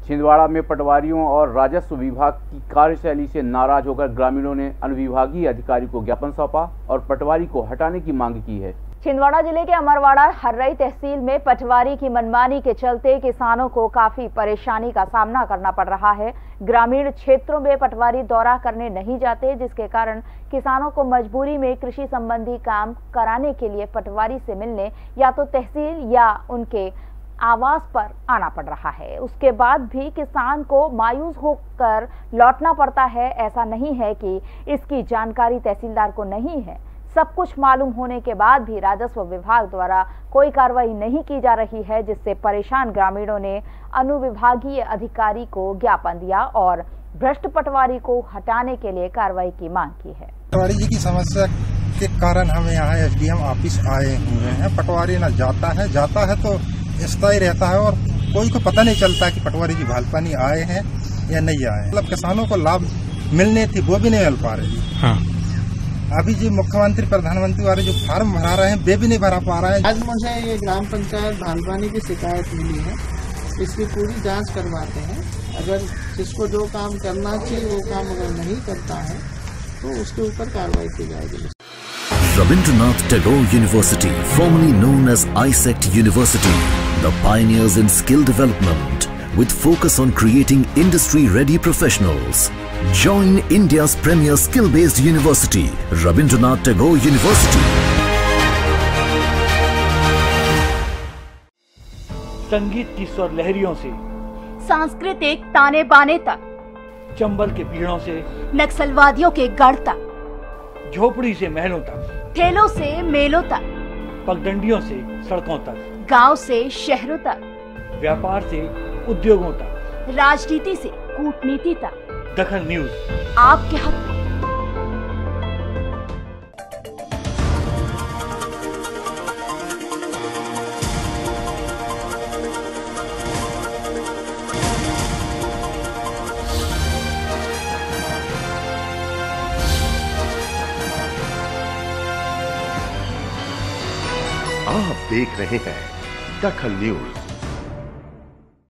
छिंदवाड़ा में पटवारियों और राजस्व विभाग की कार्यशैली से नाराज होकर ग्रामीणों ने अनुविभागीय अधिकारी को ज्ञापन सौंपा और पटवारी को हटाने की मांग की है। छिंदवाड़ा जिले के अमरवाड़ा हर्रई तहसील में पटवारी की मनमानी के चलते किसानों को काफी परेशानी का सामना करना पड़ रहा है। ग्रामीण क्षेत्रों में पटवारी दौरा करने नहीं जाते, जिसके कारण किसानों को मजबूरी में कृषि संबंधी काम कराने के लिए पटवारी से मिलने या तो तहसील या उनके आवास पर आना पड़ रहा है। उसके बाद भी किसान को मायूस होकर लौटना पड़ता है। ऐसा नहीं है कि इसकी जानकारी तहसीलदार को नहीं है, सब कुछ मालूम होने के बाद भी राजस्व विभाग द्वारा कोई कार्रवाई नहीं की जा रही है, जिससे परेशान ग्रामीणों ने अनुविभागीय अधिकारी को ज्ञापन दिया और भ्रष्ट पटवारी को हटाने के लिए कार्रवाई की मांग की है। पटवारी जी की समस्या के कारण हम यहाँ एसडीएम ऑफिस आए हुए हैं। पटवारी न जाता है तो स्थायी रहता है और कोई को पता नहीं चलता कि पटवारी जी भालपानी आए हैं या नहीं आए। मतलब किसानों को लाभ मिलने थी वो भी नहीं मिल पा रही। हाँ। अभी जो मुख्यमंत्री प्रधानमंत्री वाले जो फार्म भरा रहे हैं वे भी नहीं भरा पा रहे हैं। आज मुझे ये ग्राम पंचायत भालपानी की शिकायत मिली है, इसकी पूरी जांच करवाते हैं। अगर जिसको जो काम करना चाहिए वो काम अगर नहीं करता है तो उसके ऊपर कार्रवाई की जाएगी। Rabindranath Tagore University, formerly known as ISECT University, the pioneers in skill development with focus on creating industry-ready professionals. Join India's premier skill-based university, Rabindranath Tagore University. संगीत की स्वर लहरियों से सांस्कृतिक ताने बाने तक, चंबल के पीड़ों से नक्सलवादियों के गढ़ तक, झोपड़ी से महलों तक, ठेलों से मेलों तक, पगडंडियों से सड़कों तक, गांव से शहरों तक, व्यापार से उद्योगों तक, राजनीति से कूटनीति तक, दखल न्यूज आपके हक में। आप देख रहे हैं दखल न्यूज।